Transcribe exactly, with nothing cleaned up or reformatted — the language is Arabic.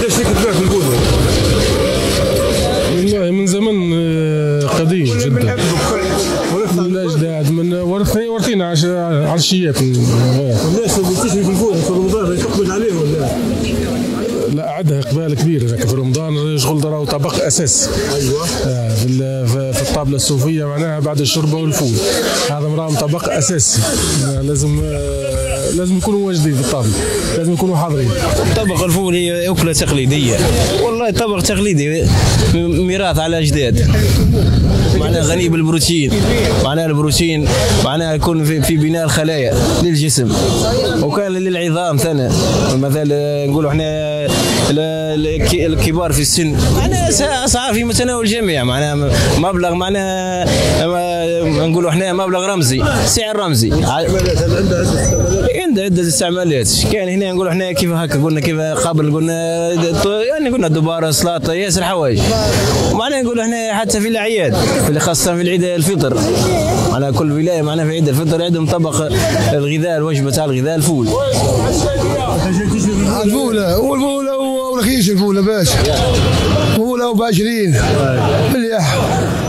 قداش فيك تباع في الفول؟ والله من زمن قديم جدا. من الاجداد، من ورثينا عشيات. الناس اللي تشري في الفول في رمضان تقبل عليه ولا؟ لا، عندها اقبال كبير في رمضان، شغل راهو طبق اساسي. ايوه. آه في في الطابله الصوفيه معناها بعد الشوربه والفول، هذا راهم طبق اساسي. آه لازم آه لازم يكونوا واجدين في الطابله، لازم يكونوا حاضرين. طبق الفول هي اكله تقليديه، والله طبق تقليدي ميراث على الاجداد، معناها غني بالبروتين، معناها البروتين معناها يكون في, في بناء الخلايا للجسم، وكان للعظام ثاني. مثلا نقولوا احنا الكبار في السن معناها اسعار في متناول الجميع، معناها مبلغ معناها نقولوا احنا مبلغ رمزي، سعر رمزي. عنده عده استعمالات. كان هنا نقولوا احنا كيف هكا، قلنا كيف قبل قلنا يعني قلنا دباره سلطه ياسر حوايج، ومعناها نقولوا احنا حتى في الاعياد اللي خاصه في العيد الفطر، معناها كل ولايه معناها في عيد الفطر عندهم طبق الغذاء، الوجبه تاع الغذاء الفول. الفول والفول ورخيص، الفول باشا، فول ب عشرين مليح.